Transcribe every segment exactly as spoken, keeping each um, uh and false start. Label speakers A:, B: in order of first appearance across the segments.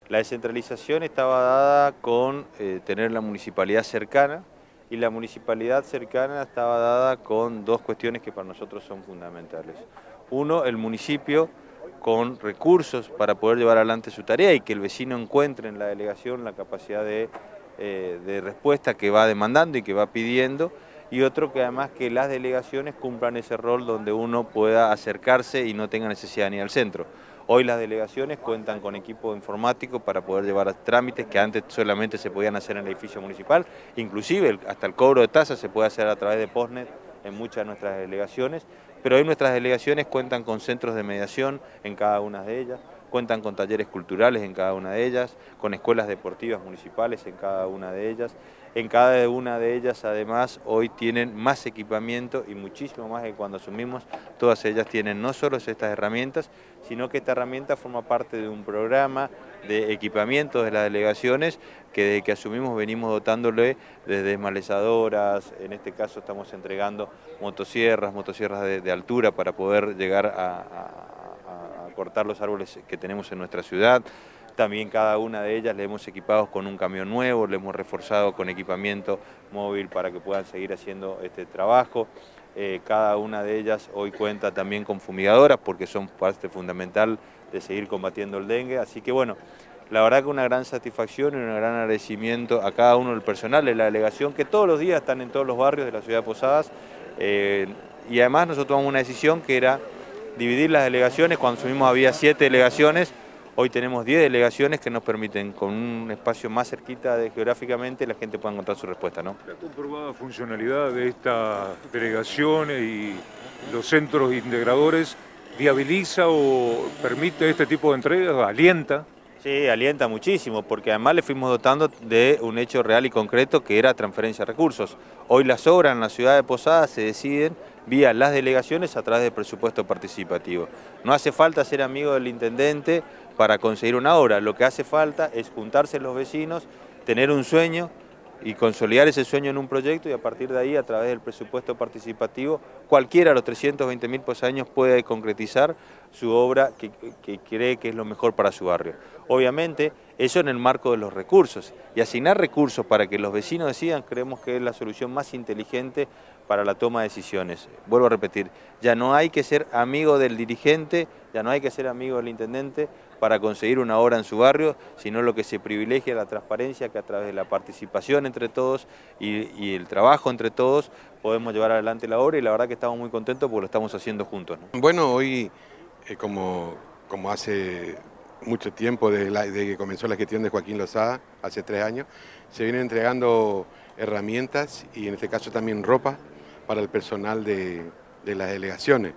A: La descentralización estaba dada con eh, tener la municipalidad cercana, y la municipalidad cercana estaba dada con dos cuestiones que para nosotros son fundamentales. Uno, el municipio con recursos para poder llevar adelante su tarea y que el vecino encuentre en la delegación la capacidad de, eh, de respuesta que va demandando y que va pidiendo, y otro que además que las delegaciones cumplan ese rol donde uno pueda acercarse y no tenga necesidad ni al centro. Hoy las delegaciones cuentan con equipo informático para poder llevar trámites que antes solamente se podían hacer en el edificio municipal, inclusive el, hasta el cobro de tasas se puede hacer a través de Postnet en muchas de nuestras delegaciones, pero hoy nuestras delegaciones cuentan con centros de mediación en cada una de ellas, cuentan con talleres culturales en cada una de ellas, con escuelas deportivas municipales en cada una de ellas. En cada una de ellas, además, hoy tienen más equipamiento y muchísimo más que cuando asumimos. Todas ellas tienen no solo estas herramientas, sino que esta herramienta forma parte de un programa de equipamiento de las delegaciones que desde que asumimos venimos dotándole desde desmalezadoras, en este caso estamos entregando motosierras, motosierras de, de altura para poder llegar a, a, a cortar los árboles que tenemos en nuestra ciudad. También cada una de ellas le hemos equipado con un camión nuevo, le hemos reforzado con equipamiento móvil para que puedan seguir haciendo este trabajo. Eh, cada una de ellas hoy cuenta también con fumigadoras porque son parte fundamental de seguir combatiendo el dengue. Así que bueno, la verdad que una gran satisfacción y un gran agradecimiento a cada uno del personal de la delegación que todos los días están en todos los barrios de la ciudad de Posadas. Eh, y además nosotros tomamos una decisión que era dividir las delegaciones. Cuando subimos había siete delegaciones. Hoy tenemos diez delegaciones que nos permiten, con un espacio más cerquita de, geográficamente, la gente pueda encontrar su respuesta, ¿no?
B: La comprobada funcionalidad de estas delegaciones y los centros integradores viabiliza o permite este tipo de entregas, alienta.
A: Sí, alienta muchísimo, porque además le fuimos dotando de un hecho real y concreto que era transferencia de recursos. Hoy las obras en la ciudad de Posadas se deciden vía las delegaciones a través del presupuesto participativo. No hace falta ser amigo del intendente para conseguir una obra, lo que hace falta es juntarse los vecinos, tener un sueño y consolidar ese sueño en un proyecto, y a partir de ahí, a través del presupuesto participativo, cualquiera de los trescientos veinte mil posadeños puede concretizar su obra que, que cree que es lo mejor para su barrio. Obviamente, eso en el marco de los recursos, y asignar recursos para que los vecinos decidan, creemos que es la solución más inteligente para la toma de decisiones. Vuelvo a repetir, ya no hay que ser amigo del dirigente, ya no hay que ser amigo del intendente para conseguir una obra en su barrio, sino lo que se privilegia es la transparencia, que a través de la participación entre todos y, y el trabajo entre todos podemos llevar adelante la obra, y la verdad que estamos muy contentos porque lo estamos haciendo juntos, ¿no?
C: Bueno, hoy, eh, como, como hace mucho tiempo, desde, la, desde que comenzó la gestión de Joaquín Lozada, hace tres años, se vienen entregando herramientas y en este caso también ropa para el personal de, de las delegaciones.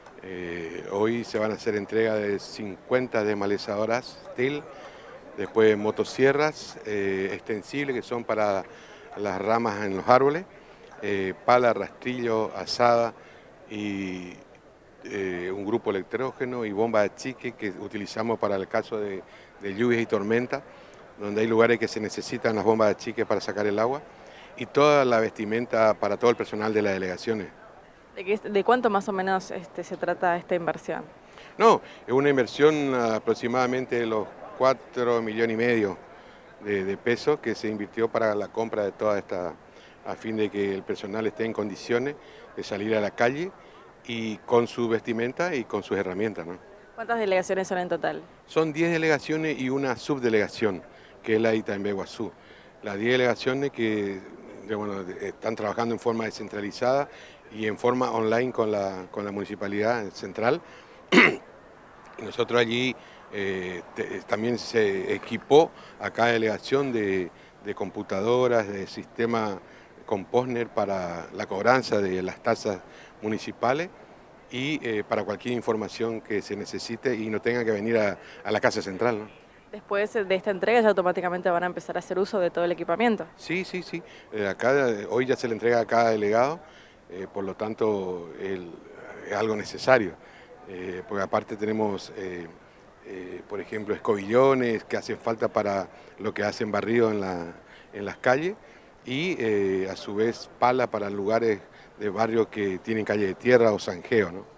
C: Eh, hoy se van a hacer entrega de cincuenta desmalezadoras Stihl, después motosierras eh, extensibles que son para las ramas en los árboles, eh, pala, rastrillo, azada y eh, un grupo electrógeno y bomba de chique que utilizamos para el caso de, de lluvias y tormentas, donde hay lugares que se necesitan las bombas de chique para sacar el agua, y toda la vestimenta para todo el personal de las delegaciones.
D: ¿De, qué, ¿De cuánto más o menos este, se trata esta inversión?
C: No, es una inversión aproximadamente de los cuatro millones y medio de, de pesos que se invirtió para la compra de toda esta, a fin de que el personal esté en condiciones de salir a la calle y con su vestimenta y con sus herramientas, ¿no?
D: ¿Cuántas delegaciones son en total?
C: Son diez delegaciones y una subdelegación, que es la Itaimbé Guazú. Las diez delegaciones que bueno, están trabajando en forma descentralizada y en forma online con la, con la municipalidad central. Y nosotros allí eh, te, también se equipó a cada delegación de, de computadoras, de sistema con Postnet para la cobranza de las tasas municipales y eh, para cualquier información que se necesite y no tenga que venir a, a la Casa Central, ¿no?
D: Después de esta entrega ya automáticamente van a empezar a hacer uso de todo el equipamiento.
C: Sí, sí, sí. Eh, acá, hoy ya se le entrega a cada delegado, eh, por lo tanto el, es algo necesario. Eh, porque aparte tenemos, eh, eh, por ejemplo, escobillones que hacen falta para lo que hacen barrido en, la, en las calles y eh, a su vez pala para lugares de barrios que tienen calle de tierra o zanjeo, ¿no?